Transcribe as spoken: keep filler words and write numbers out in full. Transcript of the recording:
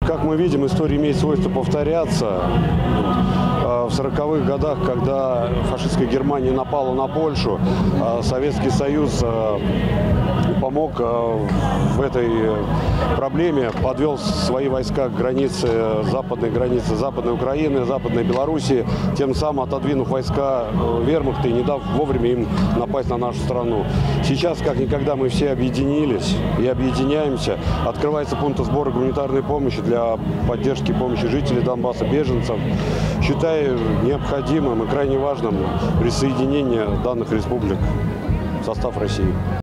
Как мы видим, история имеет свойство повторяться. В сороковых годах, когда фашистская Германия напала на Польшу, Советский Союз помог в этой проблеме, подвел свои войска к границе, западной границе Западной Украины, Западной Белоруссии, тем самым отодвинув войска вермахта и не дав вовремя им напасть на нашу страну. Сейчас, как никогда, мы все объединились и объединяемся. Открывается пункт сбора гуманитарной помощи для поддержки помощи жителей Донбасса, беженцев. Считаю необходимым и крайне важным присоединение данных республик в состав России.